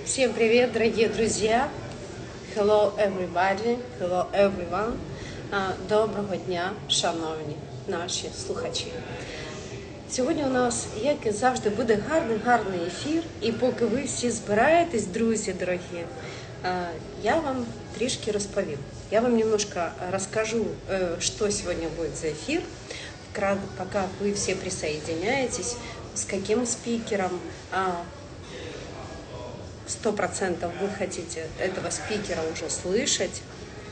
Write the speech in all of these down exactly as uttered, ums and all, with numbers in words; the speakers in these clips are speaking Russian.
Всем привет, дорогие друзья! Hello everybody, hello everyone. Доброго дня, шановні наші слухачі. Сьогодні у нас, як і завжди, буде гарний-гарний ефір. І поки ви всі збираєтесь, друзі дорогі, я вам трішки розповім. Я вам немножко расскажу, что сегодня будет за эфир, пока вы все присоединяетесь, с каким спикером. Сто процентов вы хотите этого спикера уже слышать.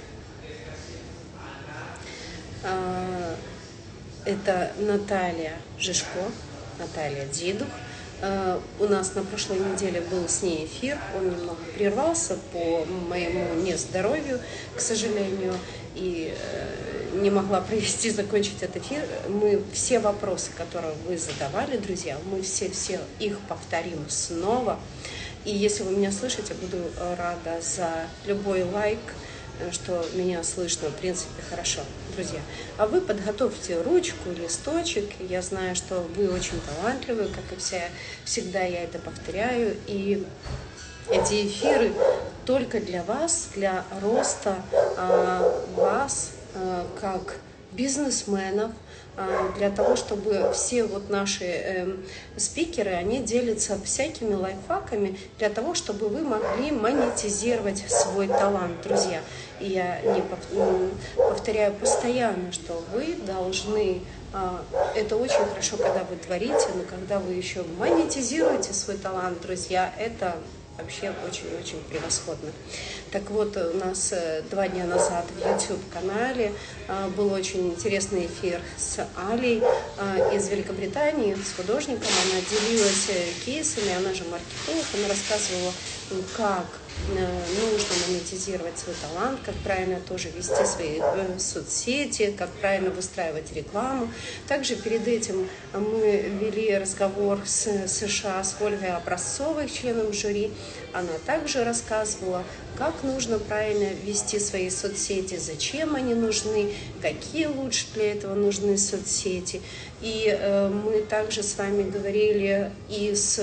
Это Наталья Жишко, Наталья Дидух. У нас на прошлой неделе был с ней эфир, он немного прервался по моему нездоровью, к сожалению, и не могла провести, закончить этот эфир. Мы все вопросы, которые вы задавали, друзья, мы все-все их повторим снова. И если вы меня слышите, буду рада за любой лайк, что меня слышно, в принципе, хорошо, друзья. А вы подготовьте ручку, листочек. Я знаю, что вы очень талантливы, как и вся, всегда я это повторяю. И эти эфиры только для вас, для роста а, вас а, как бизнесменов, для того, чтобы все вот наши э, спикеры, они делятся всякими лайфхаками для того, чтобы вы могли монетизировать свой талант, друзья. И я не повторяю постоянно, что вы должны, э, это очень хорошо, когда вы творите, но когда вы еще монетизируете свой талант, друзья, это вообще очень-очень превосходно. Так вот, у нас два дня назад в YouTube-канале был очень интересный эфир с Алей из Великобритании, с художником. Она делилась кейсами, она же маркетолог, она рассказывала, как нужно монетизировать свой талант, как правильно тоже вести свои соцсети, как правильно выстраивать рекламу. Также перед этим мы вели разговор с США, с Ольгой Образцовой, членом жюри. Она также рассказывала, как нужно правильно вести свои соцсети, зачем они нужны, какие лучше для этого нужны соцсети. И э, мы также с вами говорили и с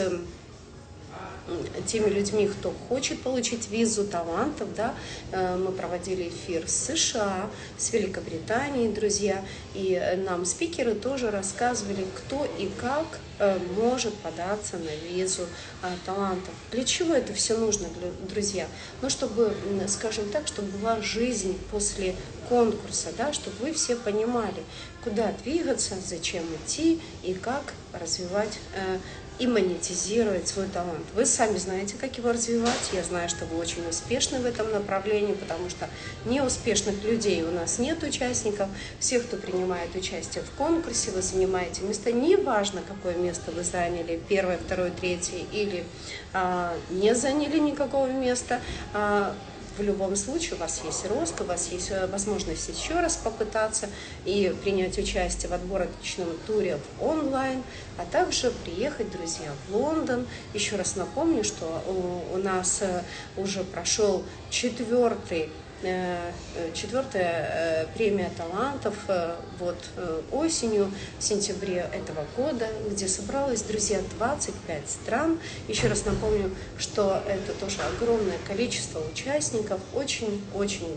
теми людьми, кто хочет получить визу талантов, да, мы проводили эфир с США, с Великобританией, друзья, и нам спикеры тоже рассказывали, кто и как может податься на визу талантов. Для чего это все нужно, друзья? Ну, чтобы, скажем так, чтобы была жизнь после конкурса, да, чтобы вы все понимали, куда двигаться, зачем идти и как развивать и монетизировать свой талант. Вы сами знаете, как его развивать. Я знаю, что вы очень успешны в этом направлении, потому что неуспешных людей у нас нет участников. Все, кто принимает участие в конкурсе, вы занимаете место. Неважно, какое место вы заняли, первое, второе, третье, или а, не заняли никакого места. А, В любом случае у вас есть рост, у вас есть возможность еще раз попытаться и принять участие в отборочном туре в онлайн, а также приехать, друзья, в Лондон. Еще раз напомню, что у нас уже прошел четвертый Четвертая премия талантов вот осенью, в сентябре этого года, где собралось, друзья, двадцать пять стран. Еще раз напомню, что это тоже огромное количество участников, очень-очень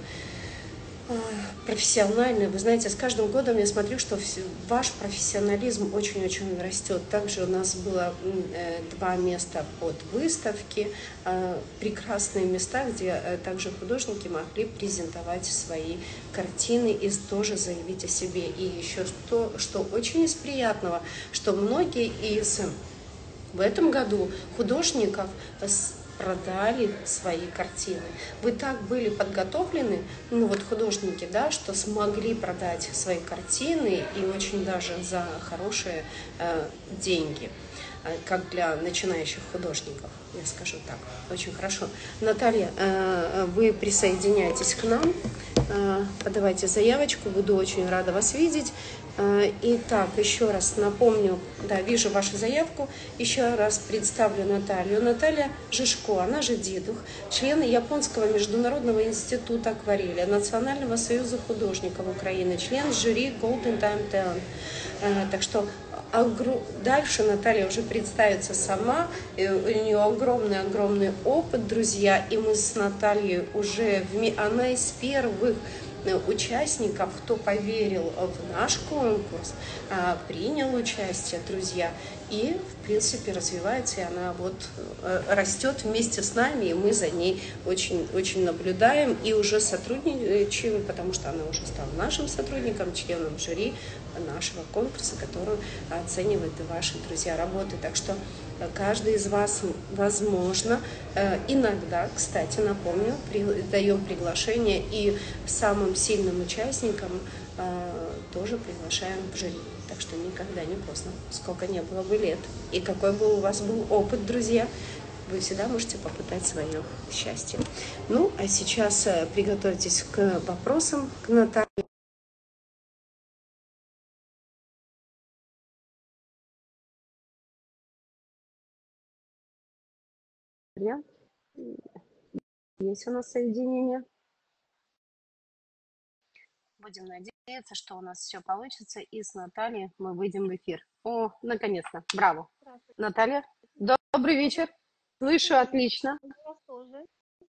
профессиональный. Вы знаете, с каждым годом я смотрю, что ваш профессионализм очень-очень растет. Также у нас было два места под выставки, прекрасные места, где также художники могли презентовать свои картины и тоже заявить о себе. И еще что, что очень из приятного, что многие из в этом году художников продали свои картины. Вы так были подготовлены, ну вот художники, да, что смогли продать свои картины и очень даже за хорошие э, деньги, э, как для начинающих художников, я скажу так. Очень хорошо. Наталья, э, вы присоединяйтесь к нам, э, подавайте заявочку, буду очень рада вас видеть. Итак, еще раз напомню, да, вижу вашу заявку, еще раз представлю Наталью. Наталья Жишко, она же Дидух, член Японского международного института акварели, Национального союза художников Украины, член жюри Golden Time Talent. Так что огр- дальше Наталья уже представится сама, и у нее огромный-огромный опыт, друзья, и мы с Натальей уже, вме- она из первых э, участников, кто поверил в наш конкурс, а, принял участие, друзья, и, в принципе, развивается, и она вот э, растет вместе с нами, и мы за ней очень, очень наблюдаем и уже сотрудничаем, потому что она уже стала нашим сотрудником, членом жюри нашего конкурса, который оценивает и ваши, друзья, работы. Так что каждый из вас, возможно, иногда, кстати, напомню, даем приглашение и самым сильным участникам тоже приглашаем в жюри. Так что никогда не поздно, сколько не было бы лет. И какой бы у вас был опыт, друзья, вы всегда можете попытать свое счастье. Ну, а сейчас приготовьтесь к вопросам к Наталье. Есть у нас соединение. Будем надеяться, что у нас все получится, и с Натальей мы выйдем в эфир. О, наконец-то, браво. Наталья, добрый вечер. Слышу отлично. Вас тоже.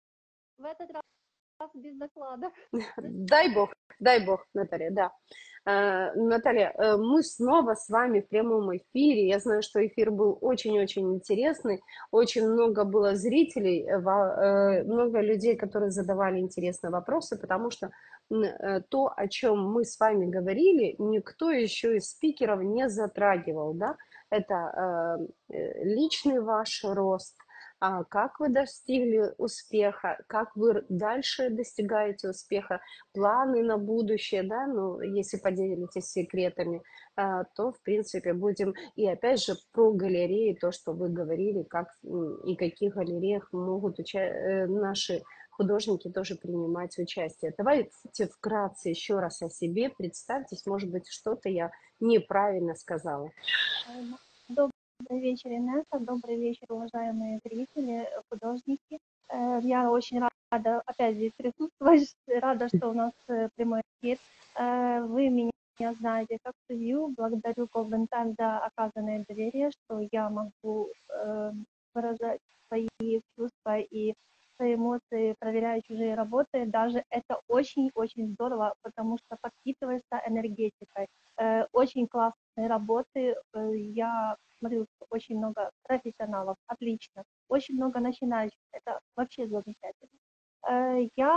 В этот раз без докладов. Дай бог, дай бог, Наталья, да. Э, Наталья, э, мы снова с вами в прямом эфире. Я знаю, что эфир был очень-очень интересный. Очень много было зрителей, э, э, много людей, которые задавали интересные вопросы, потому что э, то, о чем мы с вами говорили, никто еще из спикеров не затрагивал, да? Это э, личный ваш рост, а как вы достигли успеха, как вы дальше достигаете успеха, планы на будущее, да, ну, если поделитесь секретами, а, то, в принципе, будем, и опять же, про галереи, то, что вы говорили, как и каких галереях могут уча- наши художники тоже принимать участие. Давайте вкратце еще раз о себе представьтесь, может быть, что-то я неправильно сказала. Добрый вечер, Инесса, добрый вечер, уважаемые зрители, художники. Я очень рада опять здесь присутствовать, рада, что у нас прямой эфир. Вы меня знаете как судью, благодарю Golden Time за оказанное доверие, что я могу выражать свои чувства и свои эмоции, проверяя чужие работы. Даже это очень-очень здорово, потому что подпитывается энергетикой. Очень классные работы. Я смотрю, очень много профессионалов, отлично. Очень много начинающих, это вообще замечательно. Я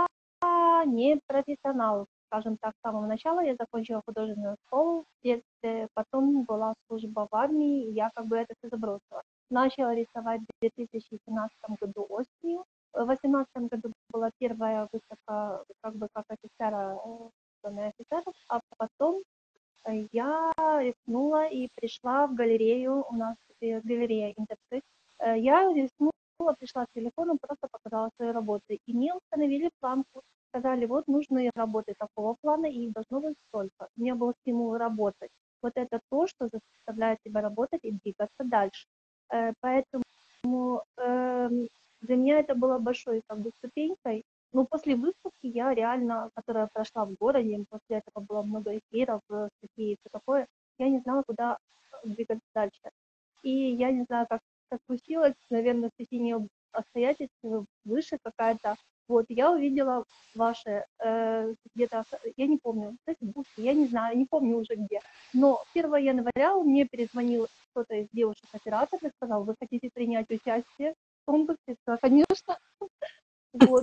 не профессионал, скажем так, с самого начала. Я закончила художественную школу в детстве, потом была служба в армии, и я как бы это все забросила. Начала рисовать в две тысячи семнадцатом году осенью. В две тысячи восемнадцатом году была первая выставка как бы как офицера, офицеров, а потом я рискнула и пришла в галерею, у нас галерея Интерцит. Я рискнула, пришла с телефоном, просто показала свои работы. И мне установили планку, сказали, вот нужны работы такого плана, и их должно быть столько. У меня был стимул работать. Вот это то, что заставляет тебя работать и двигаться дальше. Поэтому для меня это было большой как бы ступенькой. Но после выставки я реально, которая прошла в городе, после этого было много эфиров, статьи и все такое, я не знала, куда двигаться дальше. И я не знаю, как так случилось, наверное, в течение обстоятельств выше какая-то. Вот, я увидела ваши э, где-то, я не помню, в Фейсбуке, я не знаю, не помню уже где. Но первого января мне перезвонил кто-то из девушек-операторов и сказал, вы хотите принять участие в конкурсе? Да, конечно. Вот.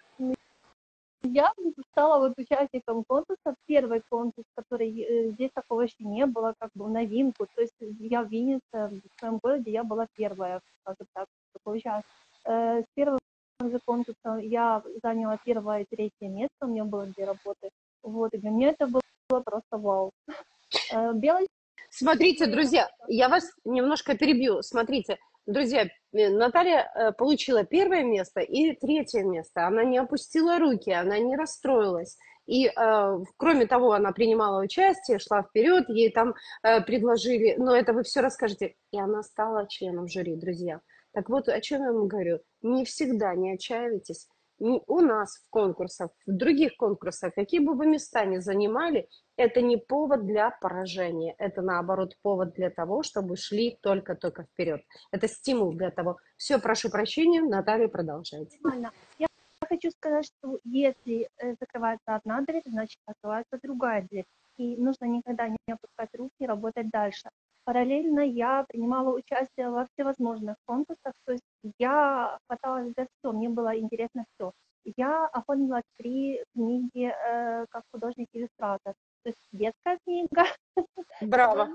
Я стала вот участником конкурса, первый конкурс, который э, здесь такого еще не было, как бы в новинку, то есть я в Виннице, в своем городе, я была первая, скажем так, такой участник. Э, с первым же конкурсом я заняла первое и третье место, у меня было две работы, вот, и для меня это было просто вау. Э, белый... Смотрите, друзья, я вас немножко перебью, смотрите, друзья, Наталья получила первое место и третье место. Она не опустила руки, она не расстроилась. И, э, кроме того, она принимала участие, шла вперед, ей там э, предложили, но это вы все расскажете. И она стала членом жюри, друзья. Так вот, о чем я вам говорю. Не всегда не отчаивайтесь, у нас в конкурсах, в других конкурсах, какие бы вы места ни занимали, это не повод для поражения, это наоборот повод для того, чтобы шли только-только вперед. Это стимул для того. Все, прошу прощения, Наталья, продолжайте. Нормально. Я хочу сказать, что если э, закрывается одна дверь, значит открывается другая дверь. И нужно никогда не опускать руки и работать дальше. Параллельно я принимала участие во всевозможных конкурсах, то есть я хваталась за все, мне было интересно все. Я оформила три книги э, как художник-иллюстратор. То есть детская книга. Браво.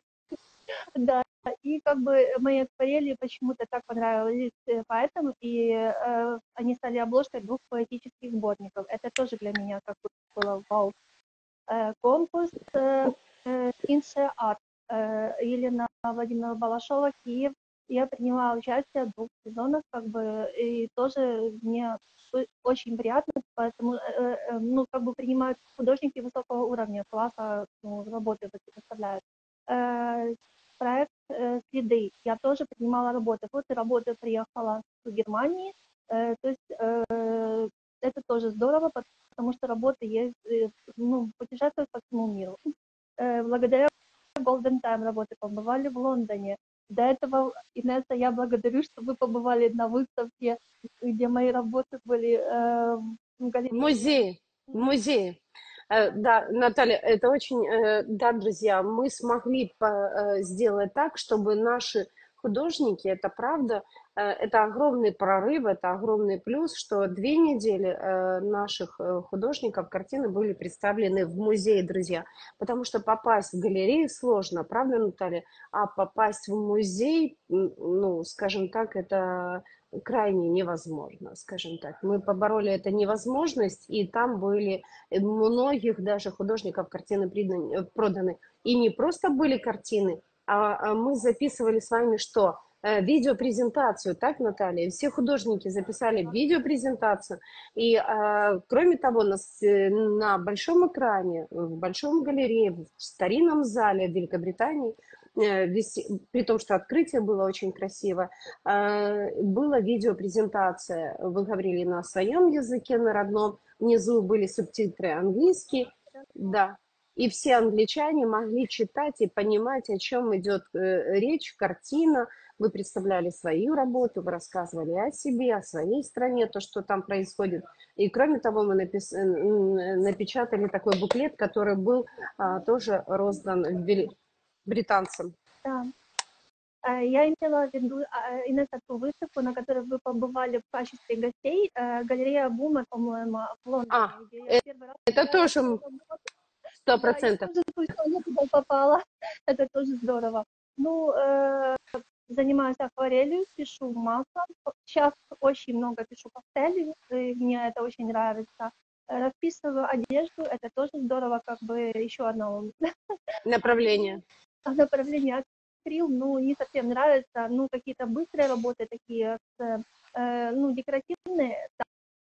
Да, и как бы мои акварели почему-то так понравились поэтому, и э, они стали обложкой двух поэтических сборников. Это тоже для меня как бы было вау. Э, конкурс э, э, Инше Арт э, Елена Владимировна Балашова, Киев. Я приняла участие в двух сезонах, как бы, и тоже мне очень приятно, поэтому, э, э, ну, как бы принимают художники высокого уровня, класса, ну, работы представляют. Э, проект э, «Следы». Я тоже принимала работы. Вот и работа приехала в Германии. Э, то есть э, это тоже здорово, потому что работы есть, э, ну, путешествуют по всему миру. Э, благодаря Golden Time работы побывали в Лондоне. До этого, Инесса, я благодарю, что вы побывали на выставке, где мои работы были э, в галерее. В музее, в музее. Да, Наталья, это очень, да, друзья, мы смогли сделать так, чтобы наши художники, это правда, это огромный прорыв, это огромный плюс, что две недели наших художников картины были представлены в музее, друзья, потому что попасть в галерею сложно, правда, Наталья? А попасть в музей, ну, скажем так, это крайне невозможно, скажем так. Мы побороли эту невозможность, и там были многих даже художников картины проданы. И не просто были картины, а мы записывали с вами что? Видеопрезентацию, так, Наталья? Все художники записали видеопрезентацию. И, кроме того, на, на большом экране, в большом галерее, в старинном зале Великобритании, при том, что открытие было очень красиво, была видеопрезентация. Вы говорили на своем языке, на родном. Внизу были субтитры английские. Да. И все англичане могли читать и понимать, о чем идет речь, картина. Вы представляли свою работу, вы рассказывали о себе, о своей стране, то, что там происходит. И кроме того, мы напис... напечатали такой буклет, который был а, тоже роздан британцам. Да. Я имела в виду, Инесса, ту выставку, на которой вы побывали в качестве гостей, галерея Бума, по-моему, в Лондоне. А, где я это, первый раз это тоже сто процентов. Да, я тоже случайно туда попала. Это тоже здорово. Ну, э, занимаюсь акварелью, пишу маслом. Сейчас очень много пишу пастелью, и мне это очень нравится. Расписываю одежду, это тоже здорово, как бы еще одно направление. Направление акрил, ну, не совсем нравится. Ну, какие-то быстрые работы такие, э, ну, декоративные. Да.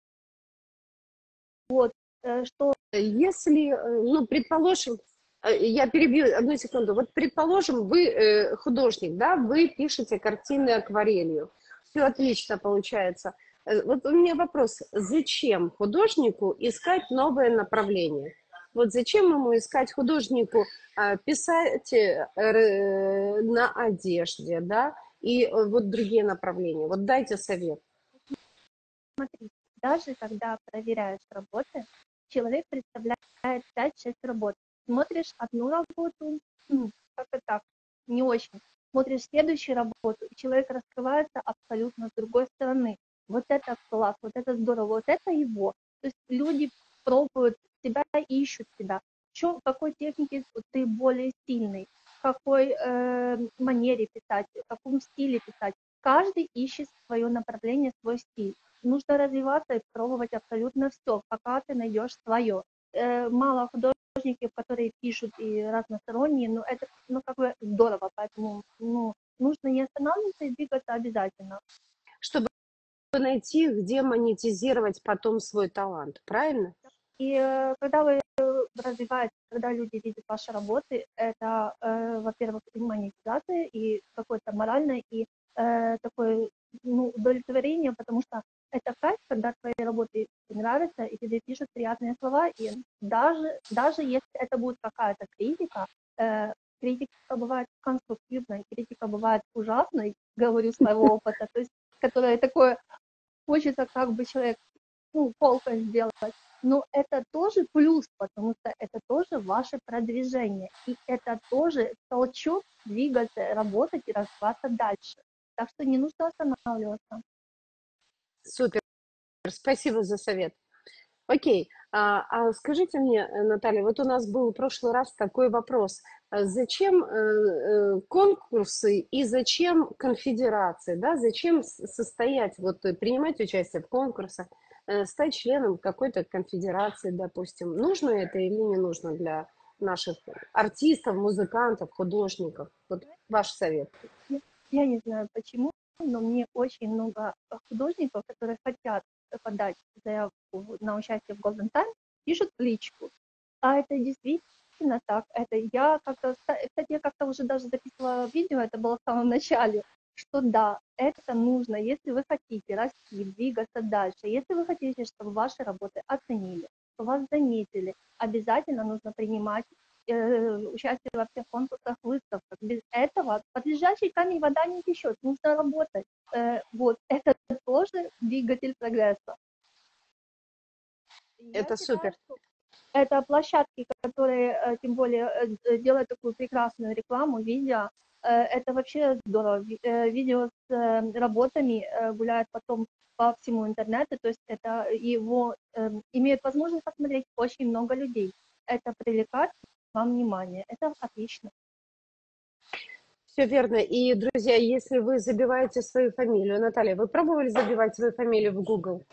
Вот, э, что... Если, ну, предположим, я перебью одну секунду. Вот, предположим, вы э, художник, да, вы пишете картины акварелью. Все отлично получается. Вот у меня вопрос. Зачем художнику искать новое направление? Вот зачем ему искать художнику э, писать э, на одежде, да, и э, вот другие направления? Вот дайте совет. Смотрите, даже когда проверяешь работы, человек представляет пять-шесть работ. Смотришь одну работу, ну, как-то так, не очень. Смотришь следующую работу, и человек раскрывается абсолютно с другой стороны. Вот это класс, вот это здорово, вот это его. То есть люди пробуют себя, ищут себя. В чем, в какой технике ты более сильный, в какой э, манере писать, в каком стиле писать. Каждый ищет свое направление, свой стиль. Нужно развиваться и пробовать абсолютно все, пока ты найдешь свое. Э, мало художников, которые пишут и разносторонние, но это, ну, как бы здорово, поэтому, ну, нужно не останавливаться и двигаться обязательно. Чтобы найти, где монетизировать потом свой талант, правильно? И э, когда вы развиваетесь, когда люди видят ваши работы, это, э, во-первых, и монетизация, и какое-то моральное, и э, такое, ну, удовлетворение, потому что это это кайф, когда твои работы нравятся, и тебе пишут приятные слова, и даже, даже если это будет какая-то критика, э, критика бывает конструктивной, критика бывает ужасной, говорю своего опыта, то есть, которая такое, хочется как бы человек, ну, колко сделать, но это тоже плюс, потому что это тоже ваше продвижение, и это тоже толчок двигаться, работать и развиваться дальше. Так что не нужно останавливаться. Супер, спасибо за совет. Окей, а, а скажите мне, э, Наталья, вот у нас был в прошлый раз такой вопрос. А Зачем э, э, конкурсы и зачем конфедерации, да? Зачем с- состоять, вот э, принимать участие в конкурсах, э, стать членом какой-то конфедерации, допустим? Нужно это или не нужно для наших артистов, музыкантов, художников? Вот ваш совет. Я, я не знаю почему, но мне очень много э, художников, которые хотят э, подать заявку в- на участие в Golden Time, пишут в личку. А это действительно так. Это я как-то, ста- кстати, я как-то уже даже записывала видео, это было в самом начале, что да, это нужно, если вы хотите расти, двигаться дальше, если вы хотите, чтобы ваши работы оценили, что вас заметили, обязательно нужно принимать э, участие во всех конкурсах, выставках. Без этого под лежачий камень вода не течет, нужно работать. Э, вот, это тоже двигатель прогресса. Я Это считаю, супер. что это площадки, которые, э, тем более, э, э, делают такую прекрасную рекламу, видео. Э, Это вообще здорово. Ви- э, Видео с э, работами э, гуляют потом по всему интернету, то есть это его э, имеют возможность посмотреть очень много людей. Это привлекает к вам внимание. Это отлично. Все верно. И, друзья, если вы забиваете свою фамилию, Наталья, вы пробовали забивать свою фамилию в Google?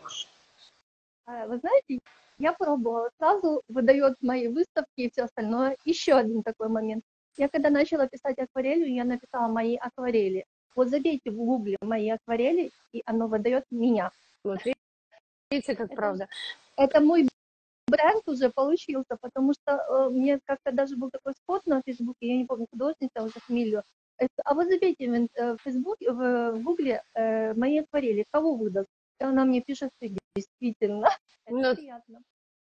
А, Вы знаете, я пробовала, сразу выдает мои выставки и все остальное. Еще один такой момент. Я когда начала писать акварелью, я написала мои акварели. Вот забейте в гугле мои акварели, и оно выдает меня. Вот видите, как Это, правда. это мой бренд уже получился, потому что э, мне как-то даже был такой спот на Фейсбуке, я не помню художница, уже фамилию. Это, а вы забейте в, ин- э, в Фейсбуке, в, в Гугле э, мои акварели, кого выдаст? И она мне пишет, что действительно, это Ну, приятно.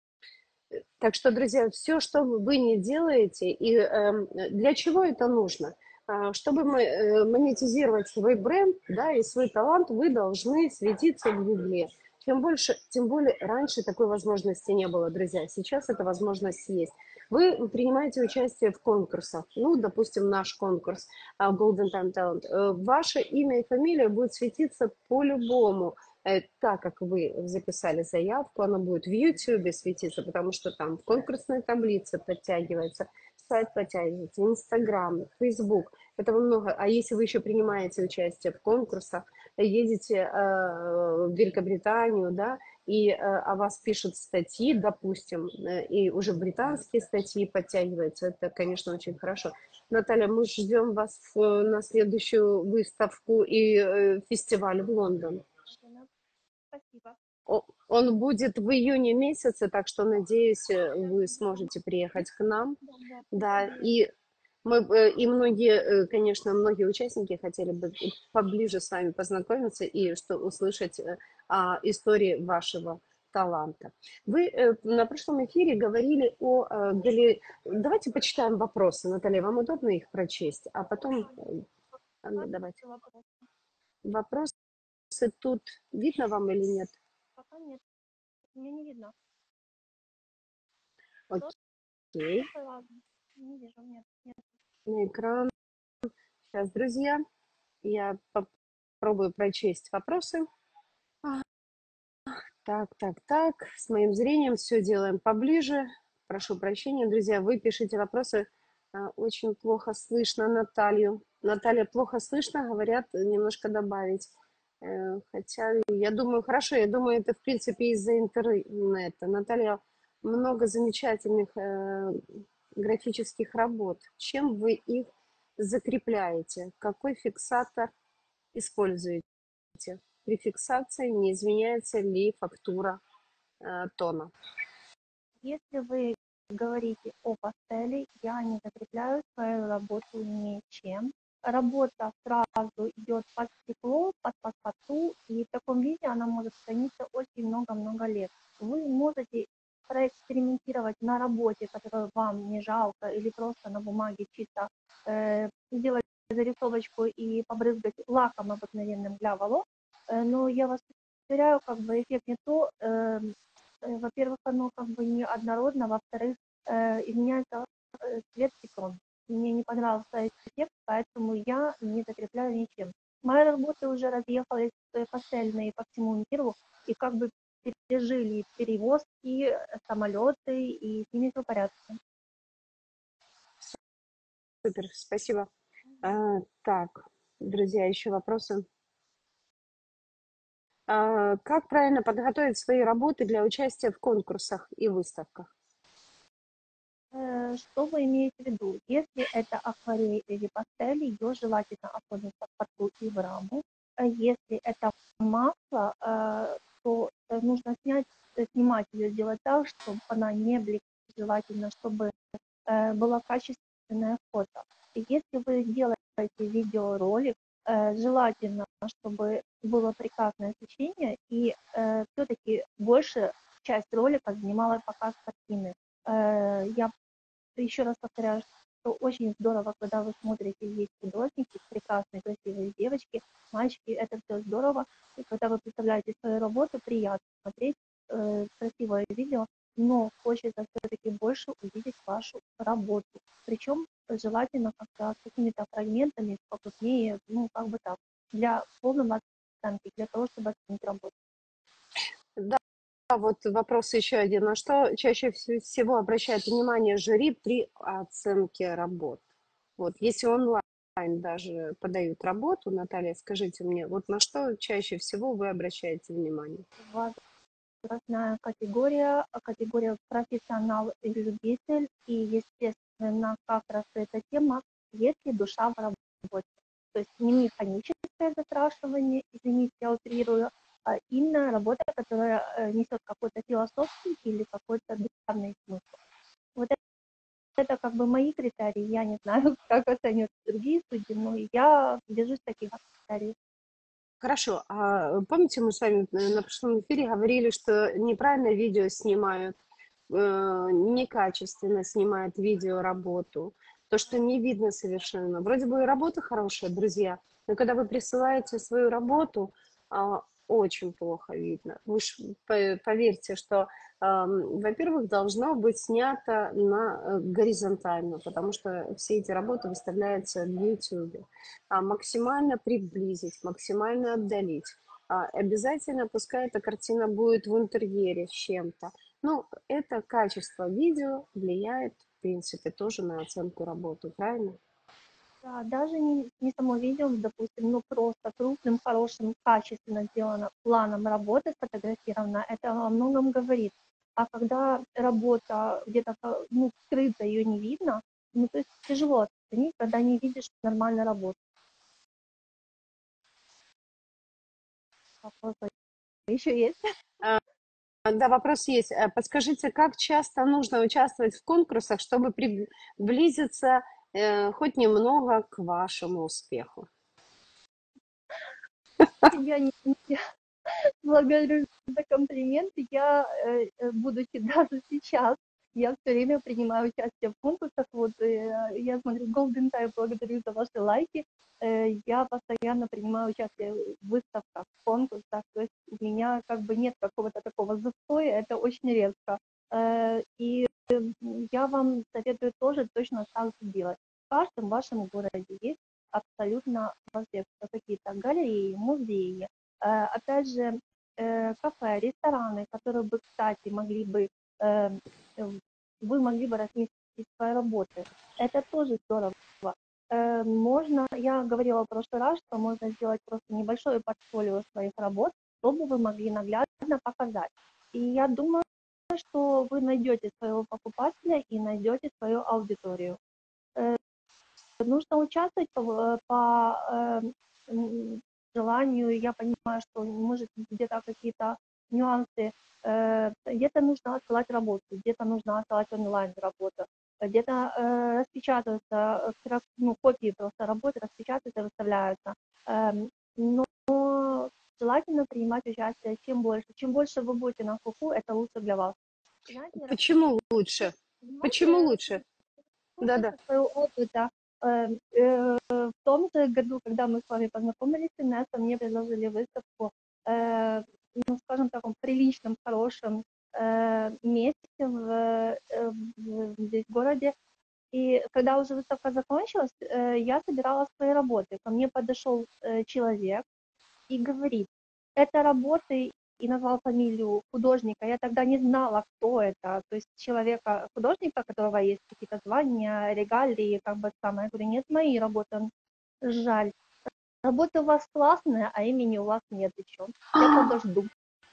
так что, друзья, все, что вы не делаете, и эм, для чего это нужно? А, Чтобы мы, э, монетизировать свой бренд, да, и свой талант, вы должны светиться в Гугле. Чем больше, тем более раньше такой возможности не было, друзья. Сейчас эта возможность есть. Вы принимаете участие в конкурсах. Ну, допустим, наш конкурс а, Golden Time Talent. Э, Ваше имя и фамилия будет светиться по-любому. Э, Так как вы записали заявку, она будет в YouTube светиться, потому что там в конкурсной таблице подтягивается, сайт подтягивается, Инстаграм, Фейсбук. Этого много. А если вы еще принимаете участие в конкурсах, едете э, в Великобританию, да, и э, о вас пишут статьи, допустим, э, и уже британские статьи подтягиваются, это, конечно, очень хорошо. Наталья, мы ждем вас в- на следующую выставку и э, фестиваль в Лондон. Спасибо. О- Он будет в июне месяце, так что, надеюсь, э, вы сможете приехать к нам. Да, да, Да, приходи. и мы, э, и многие, э, конечно, многие участники хотели бы поближе с вами познакомиться и что услышать э, о истории вашего таланта. Вы э, на прошлом эфире говорили о э, гале- Давайте почитаем вопросы, Наталья, вам удобно их прочесть? А потом, Да, э, Анна, ладно, давайте. всё, вопрос. Вопросы тут видно вам или нет? Пока нет. Мне не видно. Что? Окей, Ладно. Не вижу, нет, нет. на экран. Сейчас, друзья, я попробую прочесть вопросы. А, Так, так, так. С моим зрением все делаем поближе. Прошу прощения, друзья, вы пишите вопросы. А, Очень плохо слышно Наталью. Наталья, плохо слышно, говорят, немножко добавить. Э, Хотя, я думаю, хорошо, я думаю, это, в принципе, из-за интернета. Наталья, много замечательных э, графических работ. Чем вы их закрепляете? Какой фиксатор используете? При фиксации не изменяется ли фактура э, тона? Если вы говорите о пастели, я не закрепляю свою работу ничем. работа сразу идет под стекло, под паспорту, и в таком виде она может храниться очень много-много лет. Вы можете проэкспериментировать на работе, которую вам не жалко, или просто на бумаге чисто э, сделать зарисовочку и побрызгать лаком обыкновенным для волос. Э, но я вас уверяю, как бы эффект не то. Э, э, во-первых, оно как бы неоднородно, во-вторых, э, изменяется э, цвет и тон. Мне не понравился этот эффект, поэтому я не закрепляю ничем. Мои работы уже разъехались э, пастельные по всему миру, и как бы пережили перевозки, э, самолеты, и с ними все в порядке. Супер, спасибо. А, так, друзья, еще вопросы? А, как правильно подготовить свои работы для участия в конкурсах и выставках? Э, Что вы имеете в виду? Если это акварель или пастель, ее желательно оформить в паспорту и в раму. А если это масло, э, то э, нужно снять, э, снимать ее, сделать так, чтобы она не блекла, желательно, чтобы э, было качественное фото. И если вы делаете видеоролик, э, желательно, чтобы было прекрасное освещение, и э, все-таки больше часть ролика занимала показ картины. Э, я еще раз повторяю, что очень здорово, когда вы смотрите, есть художники, прекрасные, красивые девочки, мальчики, это все здорово. И когда вы представляете свою работу, приятно смотреть э, красивое видео, но хочется все-таки больше увидеть вашу работу. Причем желательно как-то с какими-то фрагментами покрупнее, ну, как бы так, для полного оценки, для того, чтобы оценить работу. Да, вот вопрос еще один. На что чаще вс- всего обращает внимание жюри при оценке работ? Вот, если онлайн даже подают работу, Наталья, скажите мне, вот на что чаще всего вы обращаете внимание? Возрастная категория, а категория профессионал и любитель, и, естественно, как раз эта тема, есть ли душа в работе. То есть не механическое закрашивание, извините, я утрирую, а именно работа, которая э, несет какой-то философский или какой-то духовный смысл. Вот это, это как бы мои критерии, я не знаю, как оценивают другие судьи, но я держусь таких критериев. Хорошо, а помните, мы с вами на прошлом эфире говорили, что неправильно видео снимают, э, некачественно снимают видеоработу, то, что не видно совершенно. Вроде бы и работа хорошая, друзья, но когда вы присылаете свою работу, а, очень плохо видно. Вы ж по- поверьте, что, ам, во-первых, должно быть снято на э, горизонтально, потому что все эти работы выставляются в YouTube. А, максимально приблизить, максимально отдалить. А, обязательно, пускай эта картина будет в интерьере с чем-то. Ну, это качество видео влияет, в принципе, тоже на оценку работы, правильно? Да, даже не, не само видео, допустим, но просто крупным, хорошим, качественно сделано планом работы сфотографировано, это о многом говорит. А когда работа где-то, ну, скрыта, ее не видно, ну, то есть тяжело оценить, когда не видишь нормальной работы. Вопросы еще есть? А, Да, вопрос есть. А подскажите, как часто нужно участвовать в конкурсах, чтобы приблизиться э, хоть немного к вашему успеху? Я не, благодарю за комплименты. Я, э, э, будучи даже сейчас, я все время принимаю участие в конкурсах. Вот э, я смотрю Golden Time, благодарю за ваши лайки. Э, я постоянно принимаю участие в выставках, в конкурсах. То есть у меня как бы нет какого-то такого застоя, это очень редко. Э, и э, я вам советую тоже точно так же делать. В каждом вашем городе есть абсолютно во всех какие-то галереи, музеи, Э, опять же, э, кафе, рестораны, которые бы, кстати, могли бы, э, э, вы могли бы разместить свои работы. Это тоже здорово. Э, Можно, я говорила в прошлый раз, что можно сделать просто небольшое портфолио своих работ, чтобы вы могли наглядно показать. И я думаю, что вы найдете своего покупателя и найдете свою аудиторию. Э, Нужно участвовать по, по э, м, желанию. Я понимаю, что может где-то какие-то нюансы. Э, где-то нужно отсылать работу, где-то нужно отсылать онлайн работу. где-то э, распечатываются, э, ну, копии просто работы распечатываются, выставляются. Эм, но желательно принимать участие чем больше. Чем больше вы будете на слуху, это лучше для вас. Знаете, я Почему расскажу, лучше? Почему понимаете, лучше? слушать Да-да. со своего опыта. Э, э, В том же году, когда мы с вами познакомились, Инесса мне предложили выставку, э, ну, скажем, таком приличном, хорошем э, месте в, э, в- здесь в городе. И когда уже выставка закончилась, э, я собирала свои работы. Ко мне подошел э, человек и говорит, это работы, и назвал фамилию художника. Я тогда не знала, кто это, то есть человека, художника, у которого есть какие-то звания, регалии, как бы самое. Я говорю, нет, мои работы, жаль. Работы у вас классные, а имени у вас нет еще. Я подожду.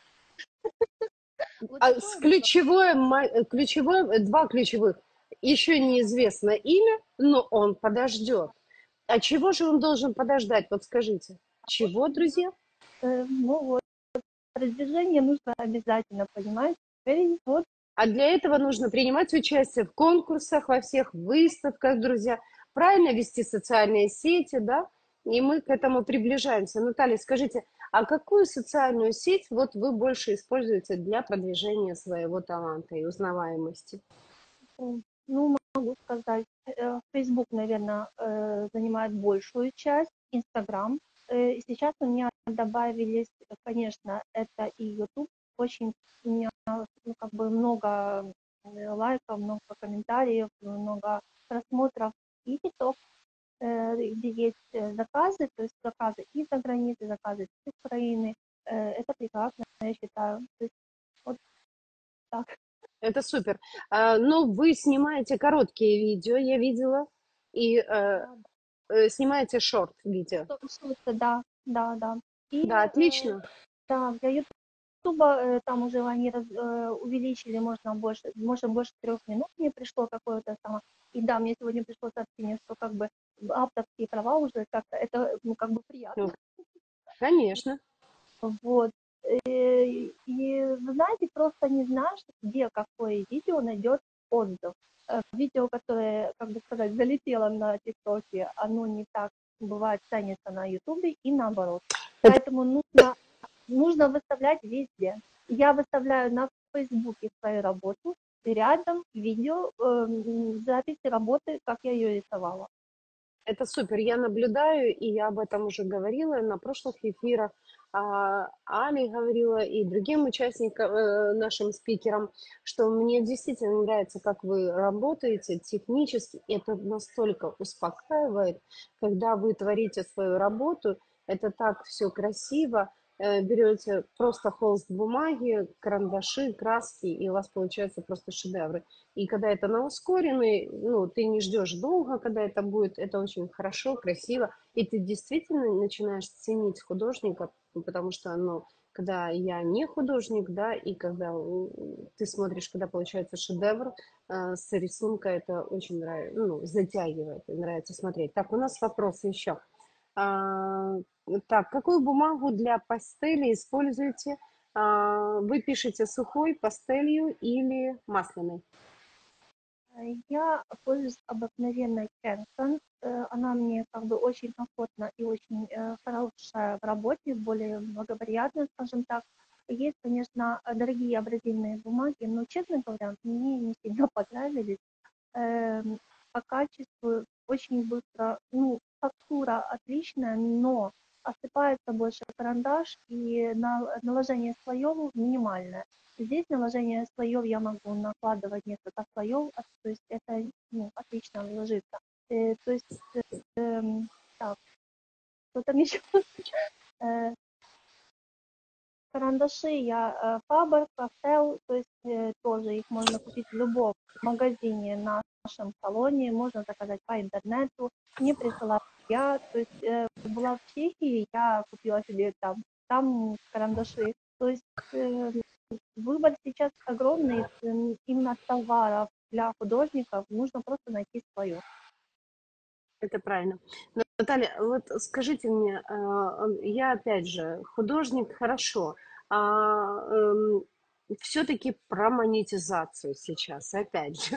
Вот А с такое было. ключевое, ма- э, ключевое, э, два ключевых. Еще неизвестно имя, но он подождет. А чего же он должен подождать? Вот скажите. Чего, друзья? Э, ну вот, продвижение нужно обязательно, понимаете? Теперь вот, А для этого нужно принимать участие в конкурсах, во всех выставках, друзья. Правильно вести социальные сети, да? И мы к этому приближаемся. Наталья, скажите, а какую социальную сеть вот вы больше используете для продвижения своего таланта и узнаваемости? м, ну, могу сказать, э, Facebook, наверное, э, занимает большую часть, Instagram. Э, и сейчас у меня добавились, э, конечно, это и YouTube. Очень у меня, ну, как бы много э, лайков, много комментариев, много просмотров. И TikTok, э, где есть э, заказы, то есть заказы из-за границы, заказы из Украины. Э, Это прекрасно, я считаю. То есть вот так. Это супер. А, ну, вы снимаете короткие видео, я видела, и э, Да, э, снимаете шорт-видео. что- что-то, да, да, да. И Да, э, отлично. да, для Ютуба э, там уже они раз- э, увеличили, можно больше, можно больше трех минут мне пришло какое-то само. И да, мне сегодня пришло сообщение, что как бы авторские права уже как-то, это, ну, как бы Ну, приятно. конечно. Вот. Э, И вы знаете, просто не знаешь, где какое видео найдет отзыв. Э, Видео, которое, как бы сказать, залетело на ТикТоке, оно не так бывает ценится на Ютубе и наоборот. Это, Поэтому нужно, нужно выставлять везде. Я выставляю на Фейсбуке свою работу, и рядом видео, эм, записи работы, как я ее рисовала. это супер. Я наблюдаю, и я об этом уже говорила на прошлых эфирах. А, Али говорила и другим участникам, э, нашим спикерам, что мне действительно нравится, как вы работаете технически. Это настолько успокаивает, когда вы творите свою работу. Это так все красиво. Э, Берете просто холст бумаги, карандаши, краски, и у вас получается просто шедевры. И когда это на ускоренный, ну, ты не ждешь долго, когда это будет, это очень хорошо, красиво, и ты действительно начинаешь ценить художника, потому что, ну, когда я не художник, да, и когда м, ты смотришь, когда получается шедевр э, с рисунка, это очень нравится, ну, затягивает, и нравится смотреть. Так, у нас вопрос еще. А, так, какую бумагу для пастели используете? А, вы пишете сухой, пастелью или масляной? Э, Я пользуюсь обыкновенной Canson. Э, Она мне как бы очень комфортна и очень э, хорошая в работе, более благоприятная, скажем так. Есть, конечно, э, дорогие абразивные бумаги, но, честно говоря, мне не сильно понравились. Эм, По качеству очень быстро, ну, фактура отличная, но осыпается больше карандаш и на- наложение слоев минимальное. Здесь наложение слоев я могу накладывать несколько слоев, а, то есть это, ну, отлично ложится. Э, то есть, эм, так, что там еще? Э, Карандаши я э, Faber, Castell, то есть э, тоже их можно купить в любом магазине на нашем салоне, можно заказать по интернету, мне присылают я, то есть э, была в Чехии, я купила себе там, там карандаши, то есть э, выбор сейчас огромный, э, именно товаров для художников, нужно просто найти свое. Это правильно. Но, Наталья, вот скажите мне, а, я опять же художник, хорошо. А, эм, все-таки про монетизацию сейчас, опять же.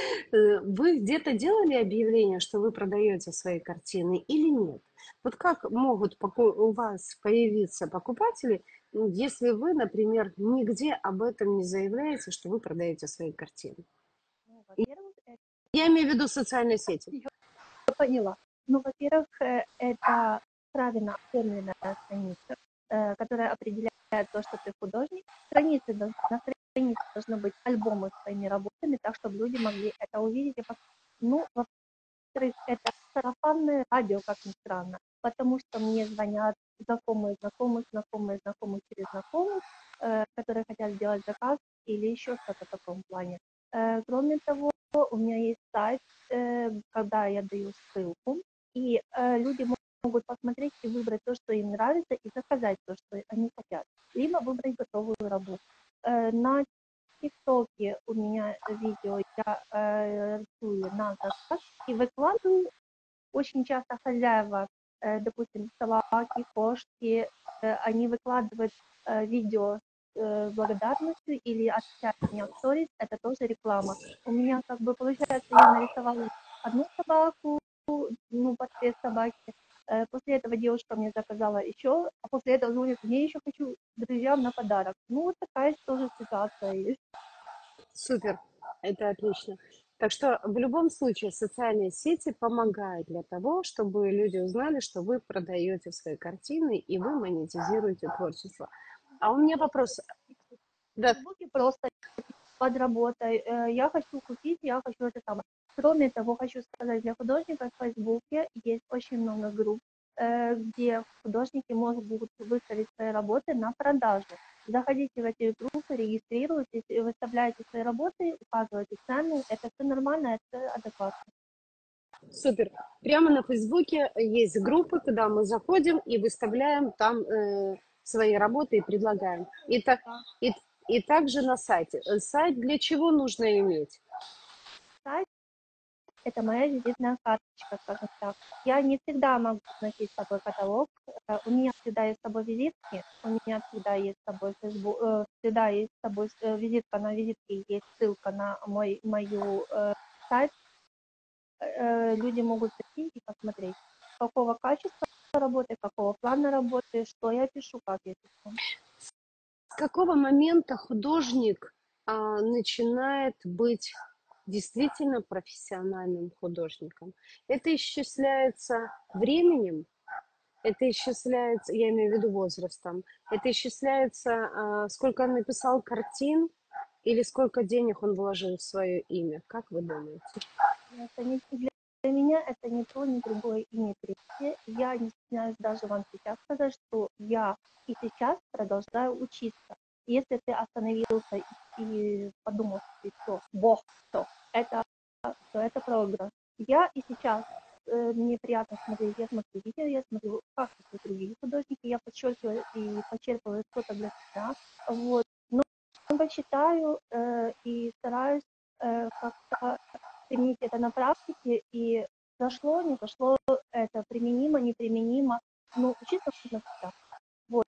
Э, Вы где-то делали объявление, что вы продаете свои картины или нет? Вот как могут поку- у вас появиться покупатели, м, если вы, например, нигде об этом не заявляете, что вы продаете свои картины? Ну, во-первых, это Я имею в виду социальные сети. я поняла. Ну, во-первых, э, это правильно оформленная страница, э, которая определяет то, что ты художник. Страницы, дол- на странице должны быть альбомы с твоими работами, так, чтобы люди могли это увидеть. и пос- Ну, во-вторых, это сарафанное радио, как ни странно, потому что мне звонят знакомые, знакомых, знакомые, знакомых через знакомых, э, которые хотят сделать заказ или еще что-то в таком плане. Э, Кроме того, у меня есть сайт, э, когда я даю ссылку, и э, люди мо- могут посмотреть и выбрать то, что им нравится, и заказать то, что они хотят, либо выбрать готовую работу. Э, На ТикТоке у меня видео я э, рисую на заказ и выкладываю. Очень часто хозяева, э, допустим, собаки, кошки, э, они выкладывают э, видео с э, благодарностью или отвечают мне в сторис, это тоже реклама. У меня как бы получается, я нарисовала одну собаку, ну, портрет собаки, э, после этого девушка мне заказала еще, а после этого звонит, мне еще хочу друзьям на подарок. Ну, вот такая тоже ситуация есть. Супер, это отлично. Так что в любом случае социальные сети помогают для того, чтобы люди узнали, что вы продаете свои картины и вы монетизируете творчество. А у меня вопрос. В Да, Фейсбуке просто под работой. э, Я хочу купить, я хочу это самое. Кроме того, хочу сказать, для художников в Фейсбуке есть очень много групп, э, где художники могут выставить свои работы на продажу. Заходите в эти группы, регистрируйтесь, и выставляйте свои работы, указывайте цены. Это все нормально, это адекватно. супер. Прямо на Фейсбуке есть группы, куда мы заходим и выставляем там э, свои работы и предлагаем. И, так, Да. и, и также на сайте. Э, Сайт для чего нужно иметь? Сайт — это моя визитная карточка, скажем так. Я не всегда могу носить с собой каталог. Э, У меня всегда есть с собой визитки, у меня всегда есть с собой Facebook, э, всегда есть с собой э, визитка, на визитке есть ссылка на мой мою э, сайт. Э, Люди могут прийти и посмотреть, какого качества работы, какого плана работы, что я пишу, как я пишу. С какого момента художник а, начинает быть действительно профессиональным художником? Это исчисляется временем, это исчисляется, я имею в виду возрастом, это исчисляется, а, сколько он написал картин или сколько денег он вложил в свое имя. Как вы думаете? Это не для для меня это не то, ни другое и не третье. Я не стесняюсь даже вам сейчас сказать, что я и сейчас продолжаю учиться. Если ты остановился и, и подумал, что все, Бог, все, это, то это прогресс. Я и сейчас, э, мне приятно смотреть, я смотрю видео, я смотрю, как это другие художники, я подчеркиваю и подчеркиваю что-то для себя. Вот. Но много читаю э, и стараюсь э, как-то применить это на практике, и зашло, не зашло, это применимо, неприменимо, но учиться нужно всегда. Вот.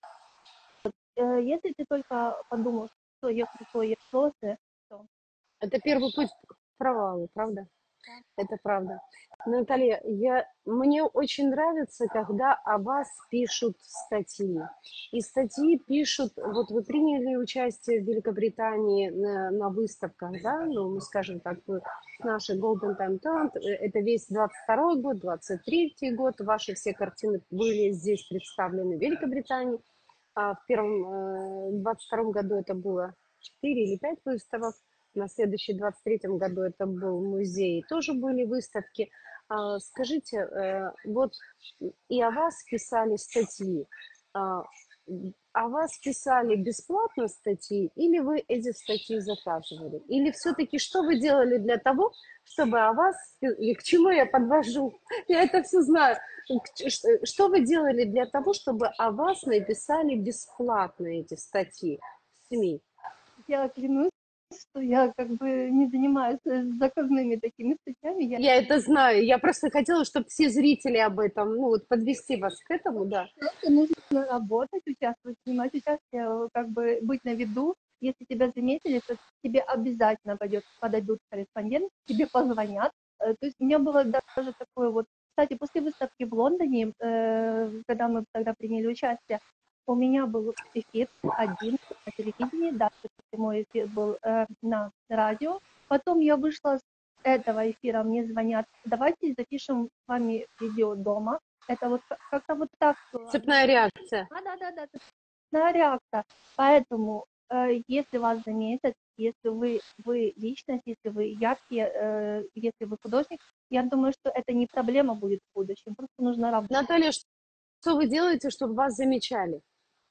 Э, Если ты только подумал, что я крутой, я взрослый, то Это первый путь к провалу, правда? да. Это правда. Наталья, я, мне очень нравится, когда о вас пишут статьи. И статьи пишут, вот вы приняли участие в Великобритании на, на выставках, да, ну, мы скажем так, вы- наши Golden Time Talent, э, это весь двадцать второй год, двадцать третий год, ваши все картины были здесь представлены в Великобритании. А в первом, э, двадцать втором году это было четыре или пять выставок. На следующий двадцать третьем году это был музей, тоже были выставки. А, Скажите, э, вот и о вас писали статьи. А, О вас писали бесплатно статьи или вы эти статьи заказывали? Или все-таки что вы делали для того, чтобы о вас... И к чему я подвожу? Я это все знаю. К- Что вы делали для того, чтобы о вас написали бесплатно эти статьи в СМИ? Я клянусь, что я как бы не занимаюсь э, заказными такими статьями, я Я это знаю. Я просто хотела, чтобы все зрители об этом, ну вот подвести вас к этому, да. просто нужно работать, участвовать, принимать участие, э, как бы быть на виду. если тебя заметили, то тебе обязательно пойдет, подойдут корреспонденты, тебе позвонят. Э, То есть у меня было даже такое вот, кстати, после выставки в Лондоне, э, когда мы тогда приняли участие, у меня был эфир один на телевидении, дальше прямой эфир был э, на радио. Потом я вышла с этого эфира, мне звонят, давайте запишем с вами видео дома. Это вот как- как-то вот так было. Цепная реакция. А, да, да, да, цепная реакция. Поэтому, э, если вас заметят, если вы, вы личность, если вы яркие, э, если вы художник, я думаю, что это не проблема будет в будущем, просто нужно работать. Наталья, что вы делаете, чтобы вас замечали?